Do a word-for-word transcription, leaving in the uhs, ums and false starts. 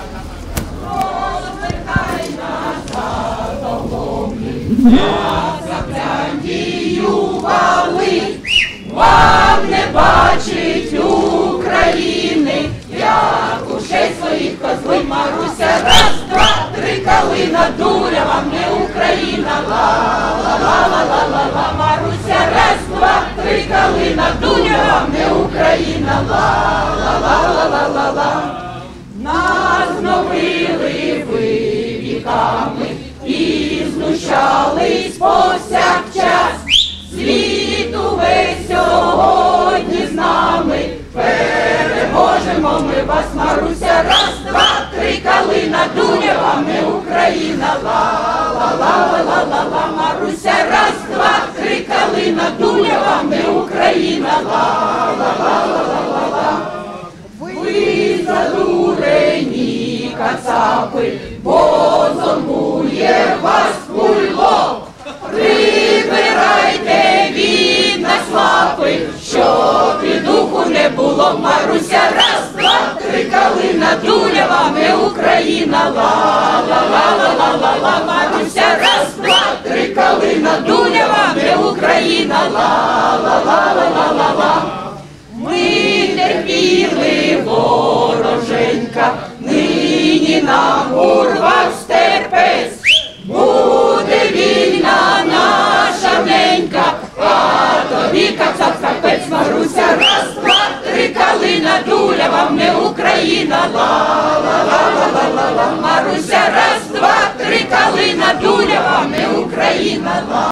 Вам не бачить України, як ушей своїх козли Маруся. Раз, два, три, калина дуля, вам не Україна. Ла-ла-ла-ла-ла-ла, Маруся. Раз, два, три, калина дуля, вам не Україна. Ла-ла-ла-ла-ла-ла. Нас гнобили ви віками і знущались повсякчас. Світ увесь сьогодні з нами, переможемо ми вас, Маруся. Раз, два, три, калина дуля, вам не Україна. Ла-ла-ла-ла-ла-ла, Маруся. Раз, два, три, калина дуля, вам не Україна. Ла-ла-ла-ла-ла-ла. Ви задурені кацапи, бо зомбує вас куйло. Прибирайте від нас лапи, щоб і духу не було, Маруся. Раз, два, три, калина дуля, вам не Україна. Ла-ла-ла-ла-ла-ла, Маруся. Раз, два, три, калина дуля, вам не Україна. Ла-ла-ла-ла-ла-ла. Ми терпіли, вороженька, нині нам урвав стерпець. Буде вільна наша ненька, а тобі кацап капець, Маруся. Раз, два, три, калина дуля, вам не Україна. Ла-ла-ла-ла-ла-ла, Маруся. Раз, два, три, калина дуля, вам не Україна.